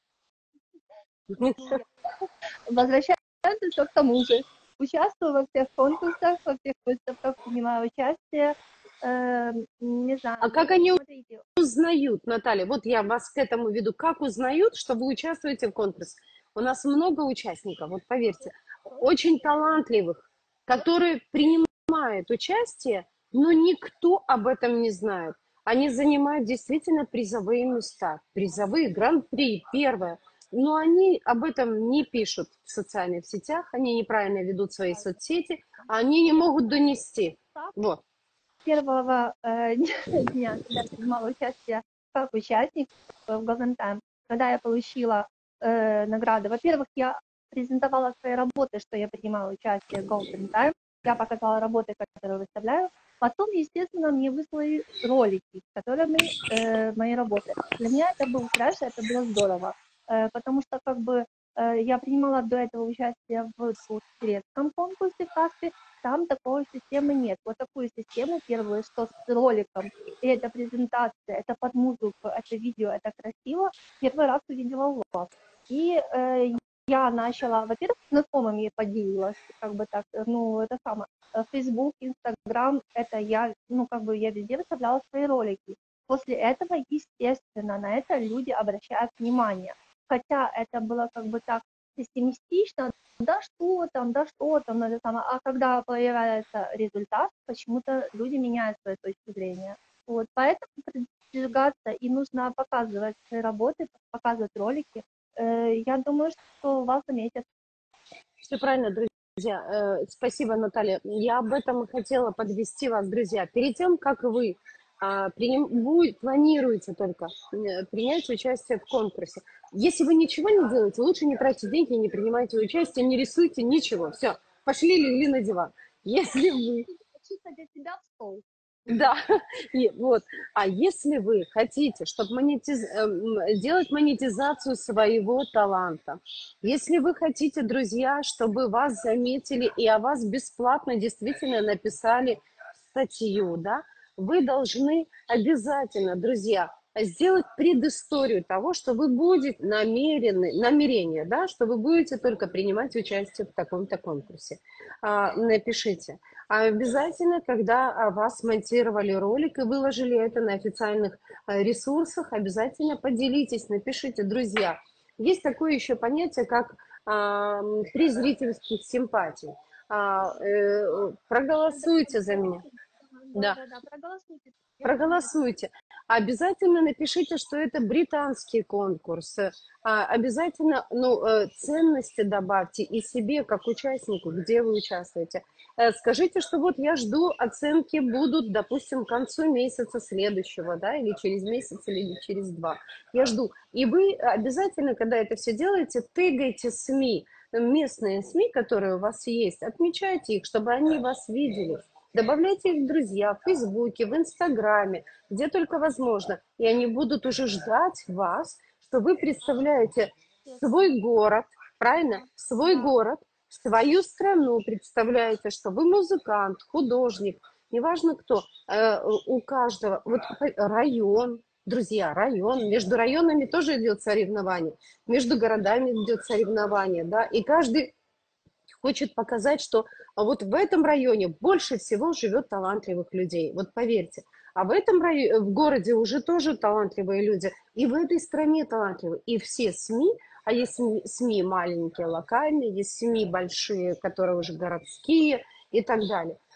Возвращаемся все к тому же. Участвую во всех конкурсах, во всех выставках, принимаю участие. Э, не знаю, А как они смотрите, узнают, Наталья? Вот я вас к этому веду. Как узнают, что вы участвуете в конкурсе? У нас много участников, вот поверьте, очень талантливых, которые принимают участие, но никто об этом не знает. Они занимают действительно призовые места, призовые, гран-при, первое. Но они об этом не пишут в социальных сетях, они неправильно ведут свои соцсети, они не могут донести. Вот. первого э, дня, когда я принимала участие как участник в Golden Time, когда я получила э, награды, во-первых, я презентовала свои работы, что я принимала участие в Golden Time, я показала работы, которые выставляю, потом, естественно, мне выслали ролики, с которыми э, мои работы. Для меня это был трэш, это было здорово, э, потому что как бы э, я принимала до этого участие в турецком конкурсе в Каспе, там такой системы нет. Вот такую систему, первое, что с роликом, и это презентация, это под музыку, это видео, это красиво, первый раз увидела у вас. И э, я начала, во-первых, с знакомыми поделилась, как бы так, ну, это самое, Facebook, Instagram, это я, ну, как бы я везде выставляла свои ролики. После этого, естественно, на это люди обращают внимание. Хотя это было как бы так пессимистично, да что там, да что там, это самое. А когда появляется результат, почему-то люди меняют свою точку зрения. Вот, поэтому продвигаться и нужно показывать свои работы, показывать ролики. Э, я думаю, что вас заметят. Все правильно, друзья. Э, Спасибо, Наталья. Я об этом и хотела подвести вас, друзья. Перед тем, как вы а, приним- будет, планируете только э, принять участие в конкурсе, если вы ничего не делаете, лучше не тратьте деньги, не принимайте участие, не рисуйте ничего. Все, пошли, легли на диван. Если вы Чисто для себя в стол. да, и вот. А если вы хотите, чтобы монетиз... эм, делать монетизацию своего таланта, если вы хотите, друзья, чтобы вас заметили и о вас бесплатно действительно написали статью, да, вы должны обязательно, друзья, сделать предысторию того, что вы будете намерены, намерение, да, что вы будете только принимать участие в таком-то конкурсе. А, напишите. А обязательно, когда а, вас монтировали ролик и выложили это на официальных а, ресурсах, обязательно поделитесь, напишите, друзья. Есть такое еще понятие, как а, приз зрительских симпатий. А, э, проголосуйте за меня. Да, Да. да, да, проголосуйте. Проголосуйте. Обязательно напишите, что это британский конкурс. А, Обязательно ну, э, ценности добавьте и себе, как участнику, где вы участвуете. Э, Скажите, что вот я жду, оценки будут, допустим, к концу месяца следующего, да, или через месяц, или через два. Я жду. И вы обязательно, когда это все делаете, тегайте СМИ, местные СМИ, которые у вас есть, отмечайте их, чтобы они вас видели. Добавляйте их в друзья, в Фейсбуке, в Инстаграме, где только возможно. И они будут уже ждать вас, что вы представляете свой город, правильно? Свой Да. город, свою страну представляете, что вы музыкант, художник, неважно кто. Э, У каждого, вот район, друзья, район, между районами тоже идет соревнование, между городами идет соревнование, да, и каждый хочет показать, что вот в этом районе больше всего живет талантливых людей. Вот поверьте. А в этом районе, в городе уже тоже талантливые люди. И в этой стране талантливые. И все СМИ, а есть СМИ, СМИ маленькие, локальные, есть СМИ большие, которые уже городские и так далее.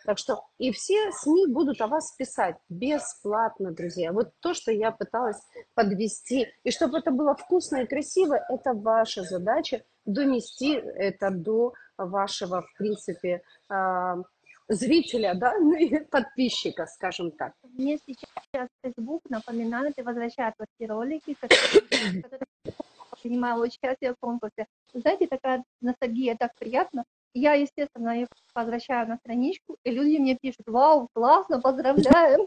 Так что и все СМИ будут о вас писать бесплатно, друзья. Вот то, что я пыталась подвести. И чтобы это было вкусно и красиво, это ваша задача донести это до вашего, в принципе, а, зрителя, да, ну и подписчика, скажем так. Мне сейчас Facebook напоминает и возвращает вот те ролики, которые, которые принимала участие в конкурсе. Вы знаете, такая ностальгия, так приятно. Я, естественно, их возвращаю на страничку, и люди мне пишут: вау, классно, поздравляем.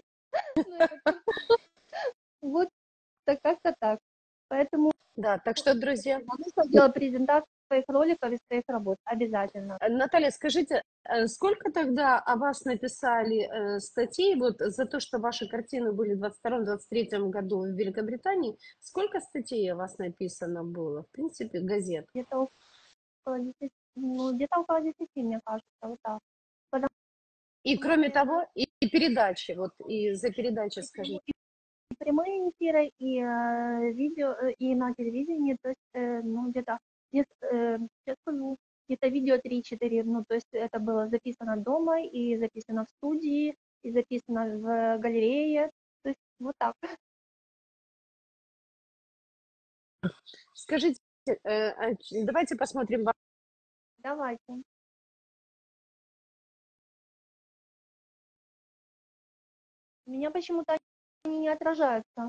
Вот как-то так. Поэтому Да, так что, друзья, нужно делать презентацию своих роликов и своих работ обязательно. Наталья, скажите, э, сколько тогда о вас написали э, статей вот за то, что ваши картины были в двадцать втором — двадцать третьем году в Великобритании? Сколько статей о вас написано было? В принципе, газет. Где-то около десяти, ну, где-то около десяти, мне кажется, вот так. Потому И кроме того, и, и передачи, вот и за передачи скажите. и прямые эфиры, и э, видео, э, и на телевидении, то есть, э, ну, где-то, нет, э, сейчас скажу, где-то видео три-четыре, ну, то есть это было записано дома, и записано в студии, и записано в галерее, то есть вот так. Скажите, э, а ч- давайте посмотрим. ва- Давайте. У меня почему-то они не отражаются.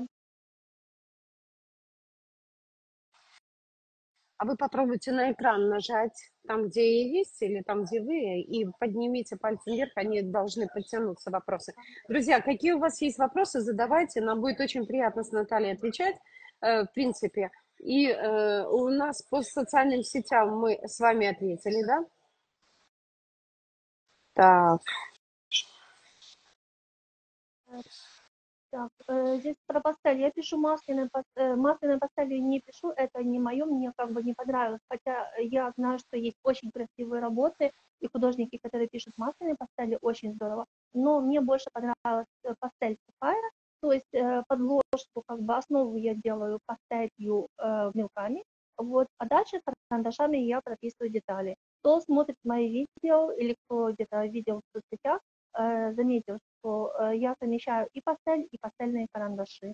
А вы попробуйте на экран нажать там, где и есть, или там, где вы, и поднимите пальцы вверх, они должны подтянуться, вопросы. Друзья, какие у вас есть вопросы, задавайте, нам будет очень приятно с Натальей отвечать, э, в принципе. И э, у нас по социальным сетям мы с вами ответили, да? Так, Так, э, здесь про пастель. Я пишу масляные, пас- э, масляные пастели не пишу, это не мое, мне как бы не понравилось. Хотя я знаю, что есть очень красивые работы, и художники, которые пишут масляные пастели, очень здорово. Но мне больше понравилась э, пастель сухая, то есть э, подложку, как бы основу я делаю пастелью э, мелками, вот, а дальше карандашами я прописываю детали. Кто смотрит мои видео или кто где-то видел в соцсетях, э, заметил, что э, я совмещаю и пастель, и пастельные карандаши.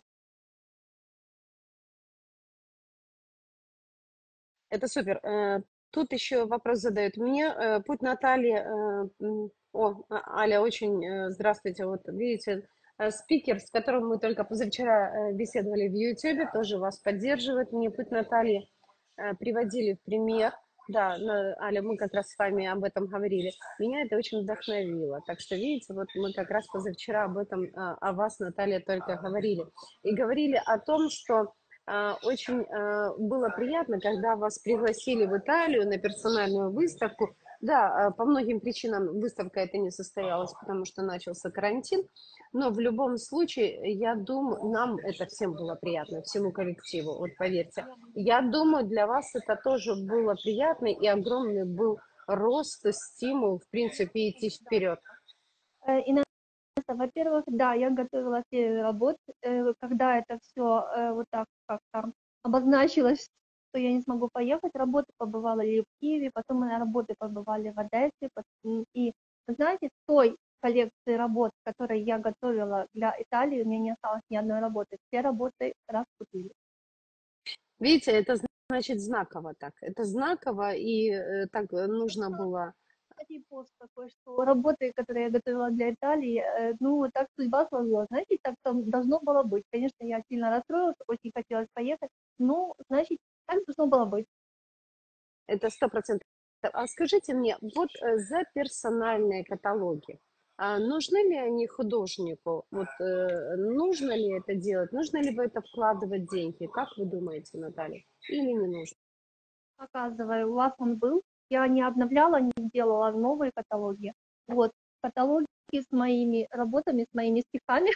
это супер. Э, Тут еще вопрос задают мне. э, Путь Натальи. э, м, О, А- Аля, очень э, здравствуйте. Вот видите, э, спикер, с которым мы только позавчера э, беседовали в Ютубе, тоже вас поддерживает. Мне путь Натальи э, приводили в пример. Да, на- Аля, мы как раз с вами об этом говорили. Меня это очень вдохновило. Так что, видите, вот мы как раз позавчера об этом, э, о вас, Наталья, только говорили. И говорили о том, что а, очень а, было приятно, когда вас пригласили в Италию на персональную выставку. Да, а, по многим причинам выставка эта не состоялась, потому что начался карантин. Но в любом случае, я думаю, нам это всем было приятно, всему коллективу, вот поверьте. Я думаю, для вас это тоже было приятно, и огромный был рост, стимул, в принципе, идти вперед. Э, и на это, во-первых, да, я готовила серию работ, э, когда это все вот так как-то обозначилось, что я не смогу поехать, работы побывали в Киеве, потом мои работы побывали в Одессе, пот- и, вы знаете, с той коллекции работ, которые я готовила для Италии, у меня не осталось ни одной работы, все работы раскупили. Видите, это значит знаково так. Это знаково, и э, так э, нужно было. Кстати, пост такой, что работы, которые я готовила для Италии, э, ну, вот так судьба сложила. Знаете, так там должно было быть. Конечно, я сильно расстроилась, очень хотелось поехать, но, значит, так должно было быть. Это сто процентов. А скажите мне, вот э, за персональные каталоги, а нужны ли они художнику? Вот э, нужно ли это делать? Нужно ли в это вкладывать деньги? Как вы думаете, Наталья? Или не нужно? Показываю, у вас он был. Я не обновляла, не делала новые каталоги. Вот, каталоги с моими работами, с моими стихами.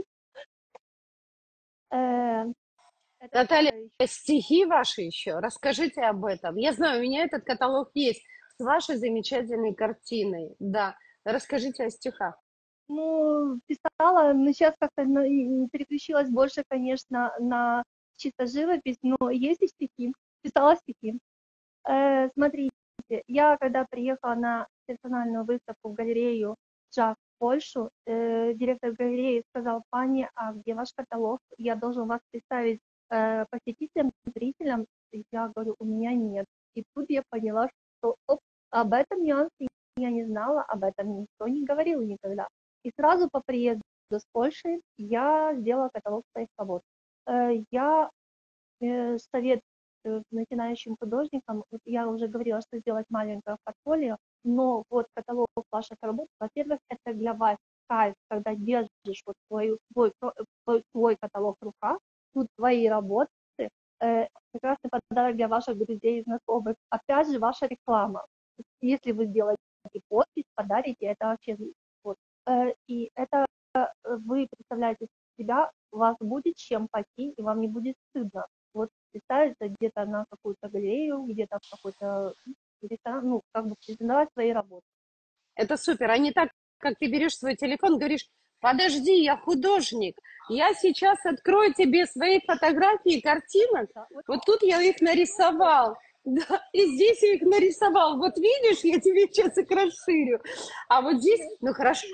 Э, Это Наталья, еще. стихи ваши еще, расскажите об этом. Я знаю, у меня этот каталог есть с вашей замечательной картиной. Да, расскажите о стихах. Ну, писала, но сейчас как-то на- и переключилась больше, конечно, на чисто живопись, но есть и стихи. Писала стихи. Э, смотрите, я когда приехала на персональную выставку в галерею приезжав в Польшу, э, директор галереи сказал: «Пани, а где ваш каталог? Я должен вас представить э, посетителям, зрителям». И я говорю: «У меня нет». И тут я поняла, что оп, об этом нюансе я не знала, об этом никто не говорил никогда. И сразу по приезду с Польши я сделала каталог своих работ. Э, Я э, совет э, начинающим художникам, вот я уже говорила, что сделать маленькое портфолио, но вот каталог ваших работ, во-первых, это для вас кайф, когда держишь вот свою, свой, свой, свой каталог в руках, тут твои работы, э, прекрасный подарок для ваших друзей и знакомых. Опять же, ваша реклама. Если вы сделаете подпись, подарите, это вообще вот. Э, и это э, вы представляете себя, у вас будет чем пойти, и вам не будет стыдно. Вот представиться где-то на какую-то галерею, где-то в какой-то ресторан, ну, как бы презентовать свои работы. Это супер, а не так, как ты берешь свой телефон, говоришь: подожди, я художник, я сейчас открою тебе свои фотографии, картинок, Да, вот вот тут я их нарисовал, да, и здесь я их нарисовал, вот видишь, я тебе сейчас их расширю, а вот здесь, ну хорошо,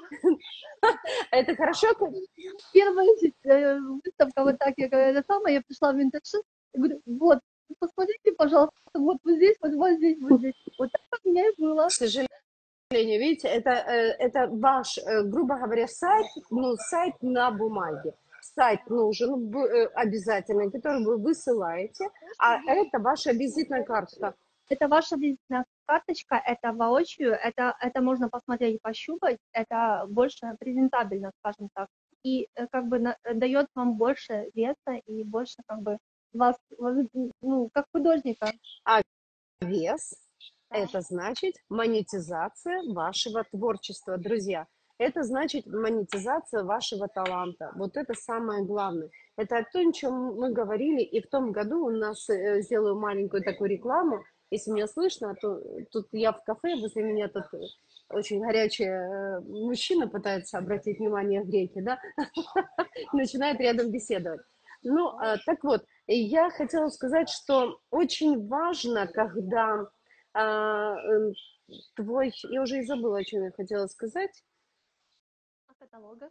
это хорошо, как- первая э, выставка, вот так я говорю, это самое, я пришла в Интершин, и говорю: вот, посмотрите, пожалуйста, вот, вот здесь, вот, вот здесь, вот здесь. Вот так у меня и было. к сожалению, видите, это, э, это ваш, э, грубо говоря, сайт, ну, сайт на бумаге. Сайт нужен б- э, обязательно, который вы высылаете, а это ваша визитная карточка. Это ваша визитная карточка, это воочию, это, это можно посмотреть, пощупать, это больше презентабельно, скажем так. И э, как бы на- дает вам больше веса и больше как бы вас, вас, ну, как художника. А вес – это значит монетизация вашего творчества, друзья. Это значит монетизация вашего таланта. Вот это самое главное. Это то, о чем мы говорили. И в том году у нас, э, сделаю маленькую такую рекламу. Если меня слышно, то тут я в кафе, возле меня тут э, очень горячий э, мужчина пытается обратить внимание греки, да, начинает рядом беседовать. Ну, э, так вот, я хотела сказать, что очень важно, когда а, эм, твой, я уже и забыла, о чем я хотела сказать. О каталогах.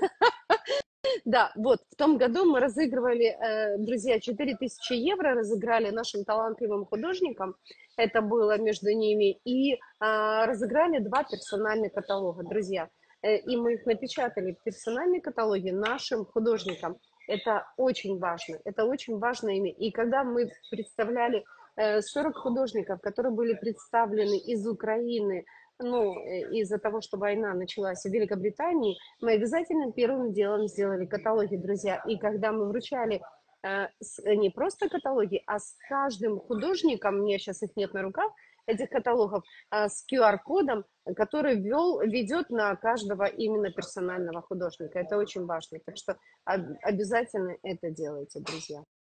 Да, вот, в том году мы разыгрывали, э, друзья, четыре тысячи евро разыграли нашим талантливым художникам, это было между ними, и а, разыграли два персональных каталога, друзья. Э, и мы их напечатали, персональные каталоги нашим художникам. Это очень важно, это очень важно ими. И когда мы представляли э, сорок художников, которые были представлены из Украины, ну, э, из-за того, что война началась в Великобритании, мы обязательно первым делом сделали каталоги, друзья. И когда мы вручали э, с- не просто каталоги, а с каждым художником, у меня сейчас их нет на руках, этих каталогов, а, с ку ар-кодом, который ввел, ведет на каждого именно персонального художника. Это очень важно. Так что об- обязательно это делайте, друзья.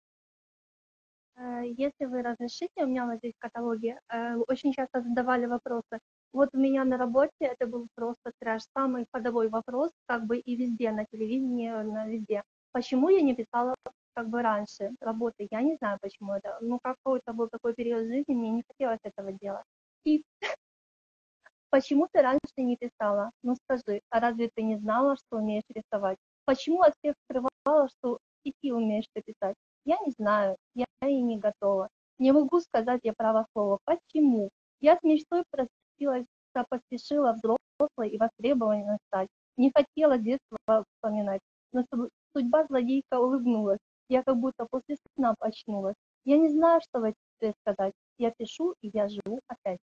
Э, Если вы разрешите, у меня вот здесь в каталоге э, очень часто задавали вопросы. Вот у меня на работе это был просто трэш, самый ходовой вопрос, как бы и везде, на телевидении, на везде. Почему я не писала как бы раньше работы? Я не знаю, почему это. Ну, какой-то был такой период жизни, мне не хотелось этого делать. И почему ты раньше не писала? Ну скажи, а разве ты не знала, что умеешь рисовать? Почему от всех скрывала, что стихи умеешь ты писать? Я не знаю, я и не готова. Не могу сказать я право слово. Почему? Я с мечтой просилась, поспешила взрослой и востребованной стать. Не хотела детство вспоминать, но су- судьба злодейка улыбнулась. Я как будто после сна очнулась. Я не знаю, что в ответ сказать. Я пишу, и я живу опять.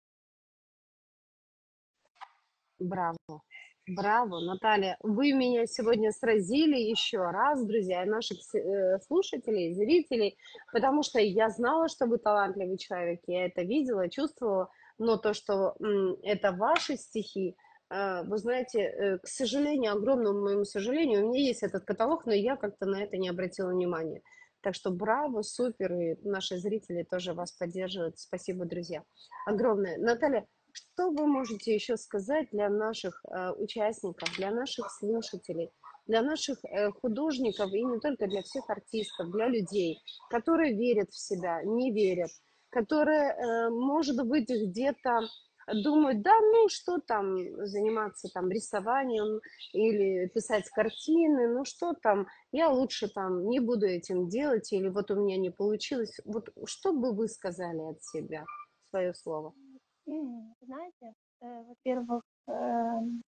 Браво. Браво, Наталья. Вы меня сегодня сразили еще раз, друзья, и наших э, слушателей, зрителей, потому что я знала, что вы талантливый человек, я это видела, чувствовала, но то, что м, это ваши стихи, э, вы знаете, э, к сожалению, огромному моему сожалению, у меня есть этот каталог, но я как-то на это не обратила внимания. Так что браво, супер, и наши зрители тоже вас поддерживают. Спасибо, друзья. Огромное. Наталья, что вы можете еще сказать для наших э, участников, для наших слушателей, для наших э, художников и не только для всех артистов, для людей, которые верят в себя, не верят, которые, э, может быть, где-то думают, да, ну что там, заниматься там рисованием или писать картины, ну что там, я лучше там не буду этим делать, или вот у меня не получилось. Вот что бы вы сказали от себя, свое слово? М, Знаете, э, во-первых, эм,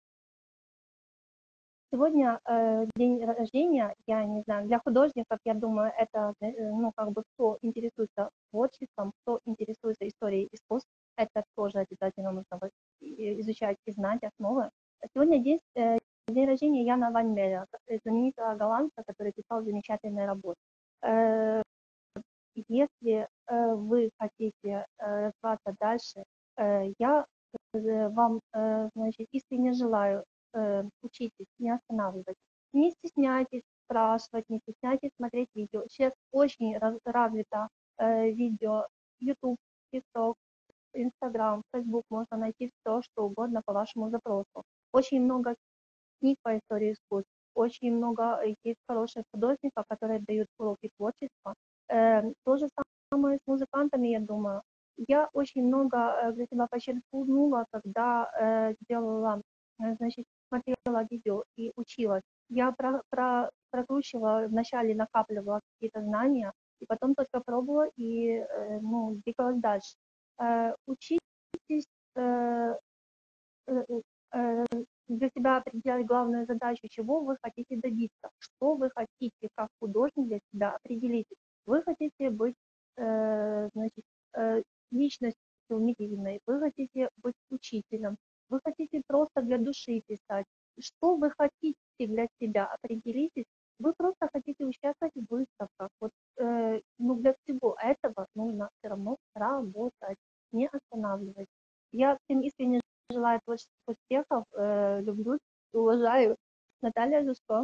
сегодня э, день рождения, я не знаю, для художников, я думаю, это, э, ну, как бы, кто интересуется творчеством, кто интересуется историей искусств, это тоже обязательно нужно вот и- изучать и знать основы. Сегодня день, э, день рождения Яна Вайнмеля, э, знаменитого голландца, который писал замечательные работы. Э, Если э, вы хотите э, развиваться дальше, э, я э, вам, э, значит, искренне желаю, э, учитесь, не останавливайтесь. Не стесняйтесь спрашивать, не стесняйтесь смотреть видео. Сейчас очень раз- развито э, видео, YouTube, TikTok, Instagram, Facebook, можно найти все, что угодно по вашему запросу. Очень много книг по истории искусств, очень много э, есть хороших художников, которые дают уроки творчества. Э, То же самое с музыкантами, я думаю. Я очень много э, для себя почерпнула, когда э, делала, э, значит, смотрела видео и училась. Я про, про, прокручивала, вначале накапливала какие-то знания, и потом только пробовала и э, ну, двигалась дальше. Э, Учитесь, э, э, э, для себя определять главную задачу, чего вы хотите добиться, что вы хотите как художник для себя определить. Вы хотите быть э, значит, э, личностью медийной, вы хотите быть учителем, вы хотите просто для души писать. Что вы хотите для себя, определитесь. Вы просто хотите участвовать в выставках. Вот, э, ну, для всего этого нужно все равно работать, не останавливать. Я всем искренне желаю творческих успехов, э, люблю, уважаю. Наталья Жужко.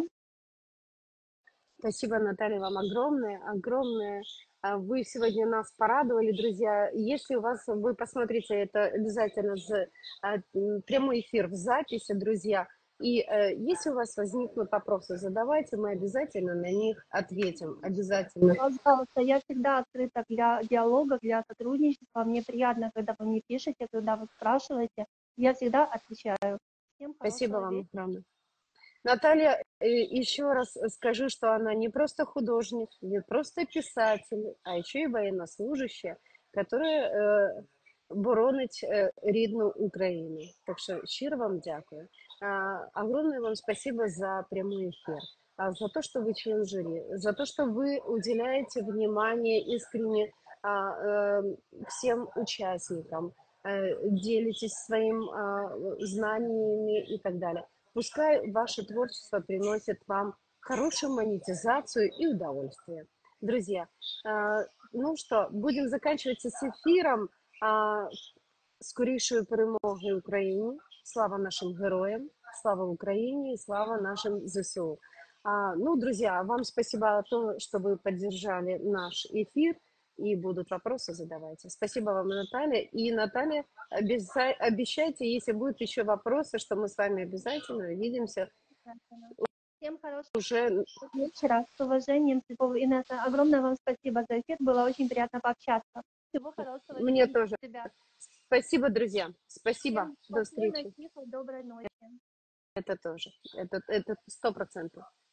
Спасибо, Наталья, вам огромное, огромное. А, Вы сегодня нас порадовали, друзья. Если у вас, вы посмотрите это обязательно, з- а, м, прямой эфир в записи, друзья. И э, если у вас возникнут вопросы, задавайте, мы обязательно на них ответим. Обязательно. Пожалуйста, я всегда открыта для диалога, для сотрудничества. Мне приятно, когда вы мне пишете, когда вы спрашиваете. Я всегда отвечаю. Всем Спасибо хорошего вечера. вам огромное. Наталья, э, еще раз скажу, что она не просто художник, не просто писатель, а еще и военнослужащая, которая е, боронить е, рідну Україну. Так що щиро вам дякую. А, Огромное вам спасибо за прямой эфир, а, за то, что вы член жюри, за то, что вы уделяете внимание искренне а, э, всем участникам, э, делитесь своим а, знаниями и так далее. Пускай ваше творчество приносит вам хорошую монетизацию и удовольствие. Друзья, э, ну что, будем заканчивать с эфиром. А, Скорейшої перемоги Україні. Слава нашим героям, слава Украине и слава нашим ЗСУ. А, ну, друзья, вам спасибо за то, что вы поддержали наш эфир. И будут вопросы, задавайте. Спасибо вам, Наталья. И, Наталья, обяза- обещайте, если будут еще вопросы, что мы с вами обязательно увидимся Всем хорошего уже. вечера. С уважением, Светлана Инесса. Огромное вам спасибо за эфир. Было очень приятно пообщаться. Всего хорошего. Мне Берегите тоже. себя. Спасибо, друзья. Спасибо. Всем До спокойной, встречи. тихой, доброй ночи. Это тоже. Это это сто процентов.